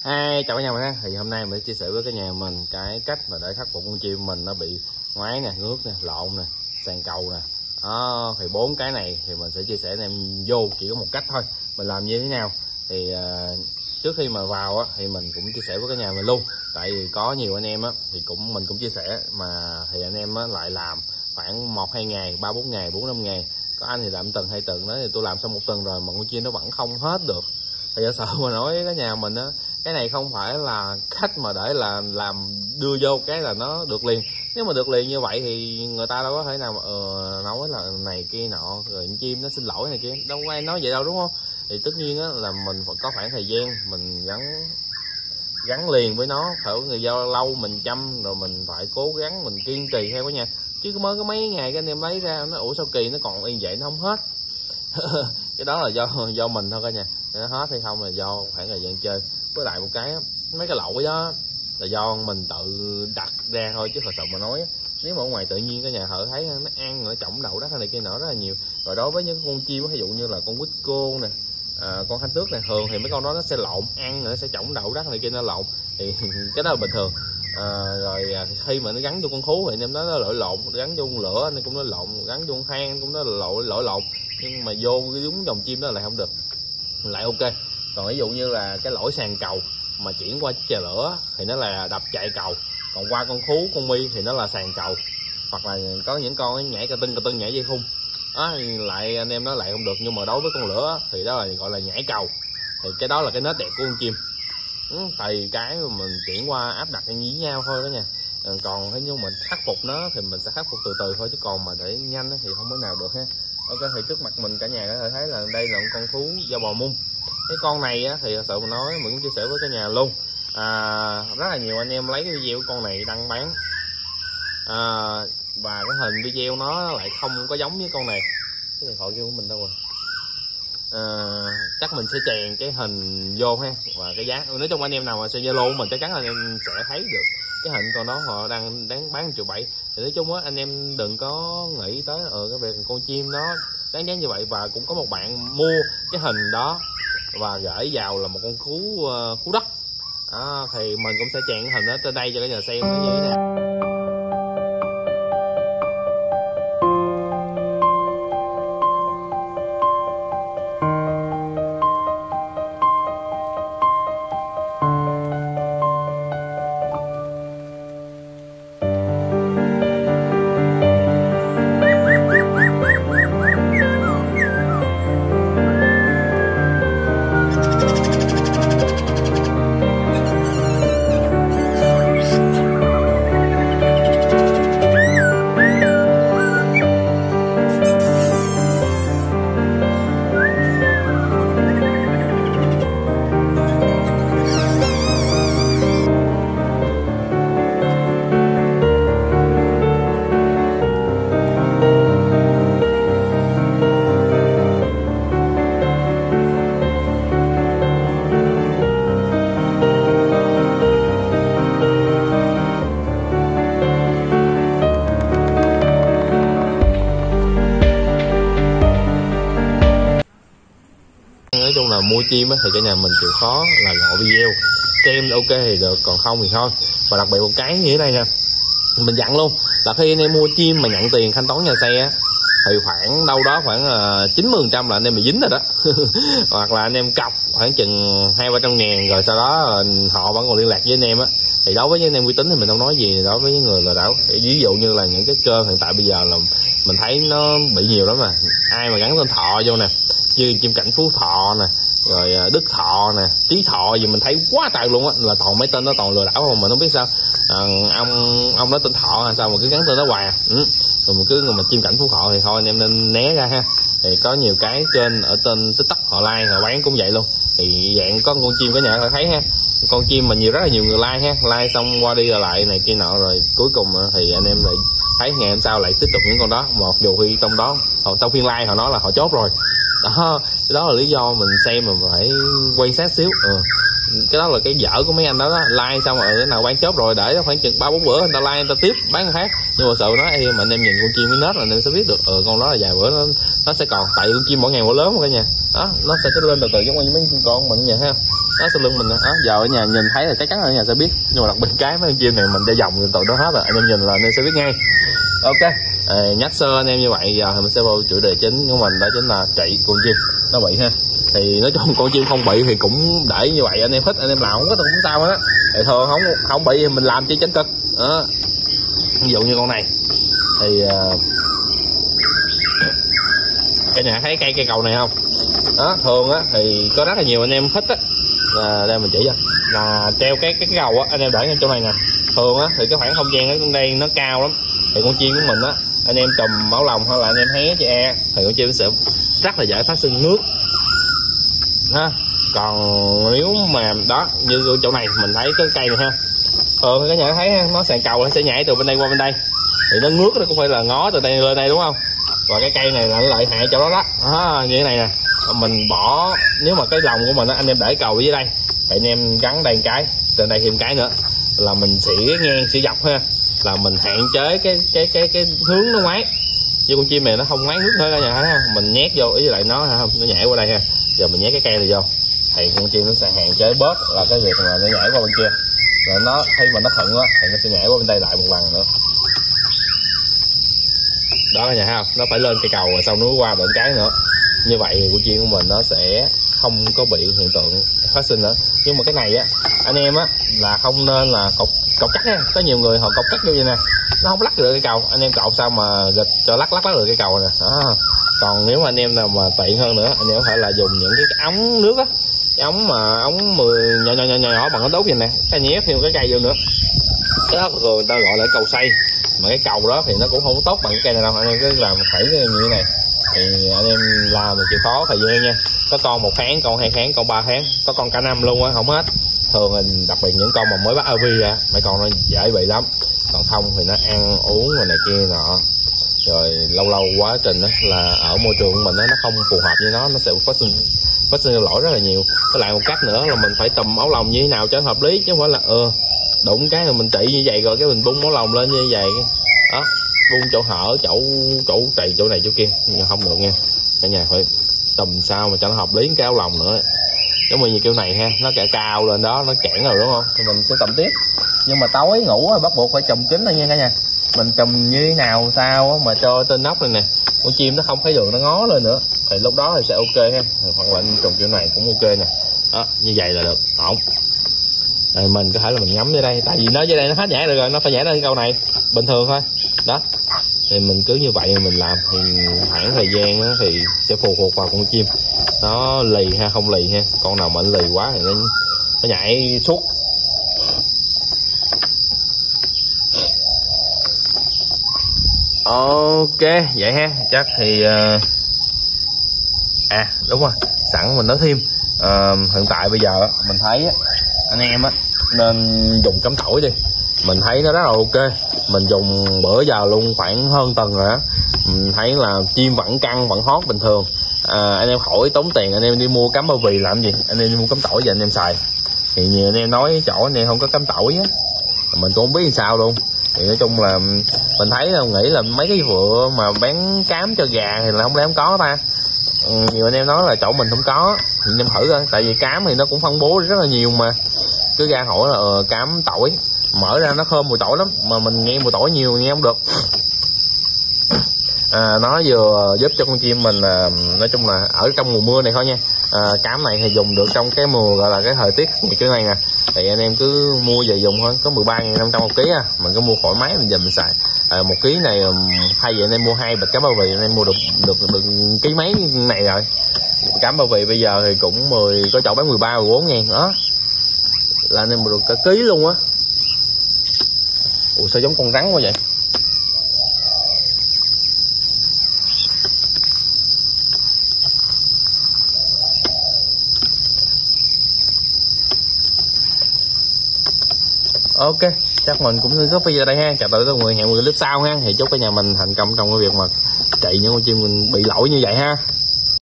Chào cả nhà mình ha. Thì hôm nay mình sẽ chia sẻ với cả nhà mình cái cách mà để khắc phục con chim mình nó bị ngoái nè, ngước nè, lộn nè, sàn cầu nè. Đó, thì 4 cái này thì mình sẽ chia sẻ anh em vô chỉ có một cách thôi. Mình làm như thế nào thì trước khi mà vào á, thì mình cũng chia sẻ với cả nhà mình luôn. Tại vì có nhiều anh em á thì mình cũng chia sẻ mà thì anh em á lại làm khoảng 1-2 ngày, 3-4 ngày, 4-5 ngày. Có anh thì làm tuần 2 tuần đó, thì tôi làm xong 1 tuần rồi mà con chim nó vẫn không hết được. Thì giả sử mà nói với cả nhà mình á, cái này không phải là cách mà để là làm đưa vô cái là nó được liền. Nếu mà được liền như vậy thì người ta đâu có thể nào mà nói là này kia nọ rồi chim nó xin lỗi này kia, đâu có ai nói vậy đâu, đúng không? Thì tất nhiên á là mình phải có khoảng thời gian mình gắn liền với nó, phải người giao lâu mình chăm rồi mình phải cố gắng mình kiên trì theo cả nhà. Chứ mới có mấy ngày cái anh em lấy ra nó ủa sao kỳ nó còn yên vậy nó không hết. Cái đó là do mình thôi cả nhà. Nó hết hay không là do khoảng thời gian chơi. Với lại một cái mấy cái lỗi đó là do mình tự đặt ra thôi, chứ thật sự mà nói nếu mà ở ngoài tự nhiên cả nhà thợ thấy nó ăn nó trỏng đậu đất này kia nọ rất là nhiều. Rồi đối với những con chim ví dụ như là con quýt cô nè, con thanh tước này, thường thì mấy con đó nó sẽ lộn ăn, nó sẽ trỏng đậu đất này kia, nó lộn thì cái đó là bình thường. Rồi khi mà nó gắn vô con thú thì anh em nó lội lộn, gắn vô con lửa anh cũng nó lộn, gắn vô con than cũng nó lội lộn, nhưng mà vô cái đúng dòng chim đó lại không được, lại ok. Còn ví dụ như là cái lỗi sàn cầu mà chuyển qua chiếc chè lửa thì nó là đập chạy cầu, còn qua con thú con mi thì nó là sàn cầu, hoặc là có những con nhảy cà tưng nhảy dây khung lại anh em nó lại không được. Nhưng mà đối với con lửa thì đó là gọi là nhảy cầu, thì cái đó là cái nết đẹp của con chim. Thì cái mà mình chuyển qua áp đặt với nhau thôi đó nha. Còn thế nhưng mình khắc phục nó thì mình sẽ khắc phục từ từ thôi, chứ còn mà để nhanh thì không thể nào được ha. Ok, thì trước mặt mình cả nhà có thể thấy là đây là một con thú da bò mung. Cái con này á, thì thật sự mình nói mình cũng chia sẻ với cả nhà luôn. Rất là nhiều anh em lấy cái video của con này đăng bán, và cái hình video nó lại không có giống với con này. Cái điện thoại kia của mình đâu rồi? Chắc mình sẽ chèn cái hình vô ha, và cái giá nói chung anh em nào mà xem Zalo của mình chắc chắn là anh em sẽ thấy được cái hình con đó họ đang đáng bán 1,7 triệu. Thì nói chung á anh em đừng có nghĩ tới cái việc con chim nó đáng giá như vậy. Và cũng có một bạn mua cái hình đó và gửi vào là một con thú đất, thì mình cũng sẽ chèn cái hình đó trên đây cho cả nhà xem nó như thế nào. Nói chung là mua chim thì cả nhà mình chịu khó là gọi video xem ok thì được, còn không thì thôi. Và đặc biệt một cái như thế này nè, mình dặn luôn là khi anh em mua chim mà nhận tiền thanh toán nhà xe á, thì khoảng đâu đó khoảng 90% là anh em bị dính rồi đó. Hoặc là anh em cọc khoảng chừng 200-300 ngàn rồi sau đó họ vẫn còn liên lạc với anh em á. Thì đối với những anh em uy tín thì mình không nói gì. Đối với những người lừa đảo, ví dụ như là những cái kênh hiện tại bây giờ là mình thấy nó bị nhiều lắm, mà ai mà gắn tên Thọ vô nè, như chim cảnh Phú Thọ nè, rồi Đức Thọ nè, Trí Thọ gì mình thấy quá trời luôn á, là toàn mấy tên nó toàn lừa đảo không. Mình không biết sao ông nói tên Thọ sao mà cứ gắn tên nó hoài rồi mình cứ mà chim cảnh Phú Thọ thì thôi anh em nên né ra ha. Thì có nhiều cái kênh ở trên TikTok họ like họ bán cũng vậy luôn. Thì dạng có con chim cả nhà họ thấy ha, con chim mà rất là nhiều người like ha, like xong qua đi rồi lại này kia nọ, rồi cuối cùng thì anh em lại thấy ngày hôm sau lại tiếp tục những con đó, mặc dù khi trong đó trong phiên like họ nói là họ chốt rồi đó. Đó là lý do mình xem mà phải quan sát xíu. cái đó là cái dở của mấy anh đó, like xong rồi cái nào bán chốt rồi để khoảng chừng 3-4 bữa người ta like người ta tiếp bán khác. Nhưng mà sợ nói mà anh em nhìn con chim với nết là anh em sẽ biết được con đó là vài bữa nó sẽ còn, tại con chim mỗi ngày mỗi lớn mà cả nhà đó, nó sẽ lên từ từ giống như mấy con mình vậy ha, nó sẽ lưng mình đó. Giờ ở nhà nhìn thấy là chắc chắn ở nhà sẽ biết, nhưng mà đặc biệt cái mấy con chim này mình để vòng từ đó hết rồi, anh em nhìn là anh em sẽ biết ngay. Ok, nhắc sơ anh em như vậy, giờ thì mình sẽ vào chủ đề chính của mình, đó chính là trị con chim nó bị ha. Thì nói chung con chim không bị thì cũng để như vậy, anh em thích anh em làm không có cũng sao hết á. Thì thường không bị thì mình làm chi tránh cực đó. Ví dụ như con này thì cả nhà thấy cây cầu này không đó, thường á thì có rất là nhiều anh em thích á, là đây mình chỉ cho là treo cái cầu á, anh em để ngay chỗ này nè. Thường á thì cái khoảng không gian ở trong đây nó cao lắm, thì con chim của mình á anh em trùm máu lòng hay là anh em hé cho e thì con chim sẽ rất là dễ phát sinh nước ha. Còn nếu mà đó như chỗ này mình thấy cái cây này ha, cái nhà thấy ha, nó sàn cầu nó sẽ nhảy từ bên đây qua bên đây, thì nó nước nó cũng phải là ngó từ đây lên đây đúng không. Và cái cây này là nó lợi hại chỗ đó đó, như thế này nè, mình bỏ nếu mà cái lòng của mình đó, anh em để cầu dưới đây thì anh em gắn đây một cái, trên đây thêm cái nữa là mình xỉa ngang xỉa dọc ha, là mình hạn chế cái hướng nó ngoái. Như con chim này nó không ngoái nước thôi cả nhà thấy không, mình nhét vô với lại nó không, nó nhảy qua đây ha. Giờ mình nhét cái cây này vô thì con chim nó sẽ hạn chế bớt là cái việc mà nó nhảy qua bên kia, rồi nó khi mà nó thuận á thì nó sẽ nhảy qua bên đây lại một lần nữa đó cả nhà thấy không, nó phải lên cây cầu rồi sau nó qua bên cái nữa. Như vậy thì con chim của mình nó sẽ không có bị hiện tượng phát sinh nữa. Nhưng mà cái này á anh em á là không nên là cột cắt nha, có nhiều người họ cột cắt vô vậy nè, nó không lắc được cây cầu, anh em cột sao mà gịch cho lắc được cây cầu nè đó. Còn nếu mà anh em nào mà tiện hơn nữa, anh em có thể là dùng những cái ống nước á, cái ống mà ống 10 nhỏ bằng cái đốt vậy nè, cái nhét thêm cái cây vô nữa, cái đó người ta gọi là cầu xay. Mà cái cầu đó thì nó cũng không tốt bằng cái cây này đâu, anh em cứ làm phải như thế này thì anh em làm chịu khó thời gian nha. Có con 1 tháng, con 2 tháng, con 3 tháng, có con cả năm luôn á, không hết. Thường mình đặc biệt những con mà mới bắt AV ra, mấy con nó dễ bị lắm. Còn không thì nó ăn uống rồi này kia nọ, rồi lâu quá trình đó là ở môi trường của mình đó, nó không phù hợp với nó sẽ phát sinh lỗi rất là nhiều. Với lại một cách nữa là mình phải tùm áo lòng như thế nào cho hợp lý, chứ không phải là đụng cái rồi mình trị như vậy rồi cái mình bung áo lòng lên như vậy đó, bung chỗ hở chỗ trì chỗ này chỗ kia, nhưng không được nha cả nhà, phải tùm sao mà cho nó hợp lý cái áo lòng nữa. Giống như kiểu này ha, nó cao lên đó, nó cản rồi đúng không, thì mình sẽ tùm tiếp. Nhưng mà tối ngủ bắt buộc phải chùm kín thôi nha cả nhà. Mình chùm như thế nào sao mà cho trên nóc này nè, con chim nó không thấy đường nó ngó lên nữa, thì lúc đó thì sẽ ok ha. Hoặc là trồng kiểu này cũng ok nè đó, như vậy là được ổn. Rồi mình có thể là mình ngắm dưới đây, tại vì nó dưới đây nó hết nhảy được rồi, nó phải nhảy lên câu này bình thường thôi đó. Thì mình cứ như vậy mình làm thì khoảng thời gian đó thì sẽ phụ thuộc vào con chim nó lì ha không lì ha. Con nào mà nó lì quá thì nó nhảy suốt. Ok vậy ha, chắc thì đúng rồi, sẵn mình nói thêm hiện tại bây giờ mình thấy anh em nên dùng cắm tỏi đi, mình thấy nó rất là ok. Mình dùng bữa giờ luôn khoảng hơn tuần rồi á, mình thấy là chim vẫn căng vẫn hót bình thường. Anh em khỏi tốn tiền anh em đi mua cắm bao bì làm gì, anh em đi mua cắm tỏi về anh em xài. Thì nhiều anh em nói chỗ anh em không có cắm tỏi á, mình cũng không biết làm sao luôn. Thì nói chung là mình thấy là nghĩ là mấy cái vựa mà bán cám cho gà thì là không lẽ không có ta. Nhiều anh em nói là chỗ mình không có thì anh em thử coi, tại vì cám thì nó cũng phân bố rất là nhiều mà. Cứ ra hỏi là cám tỏi, mở ra nó thơm mùi tỏi lắm, mà mình nghe mùi tỏi nhiều nghe không được. Nó vừa giúp cho con chim mình nói chung là ở trong mùa mưa này thôi nha. Cám này thì dùng được trong cái mùa gọi là cái thời tiết như cái này nè, thì anh em cứ mua về dùng thôi, có 13.500 một ký mình cứ mua thoải mái mình về mình xài. Một ký này thay vì anh em mua 2 bịch cám bao bì anh em mua được ký mấy này rồi. Cám bao bì bây giờ thì cũng có chỗ bán 13-14 ngàn đó, là anh em được cả ký luôn á. Ủa sao giống con rắn quá vậy? Ok, chắc mình cũng có bây giờ đây ha. Chào tạm biệt mọi người, hẹn mọi người clip sau ha. Thì chúc cả nhà mình thành công trong cái việc mà chạy những con chim mình bị lỗi như vậy ha.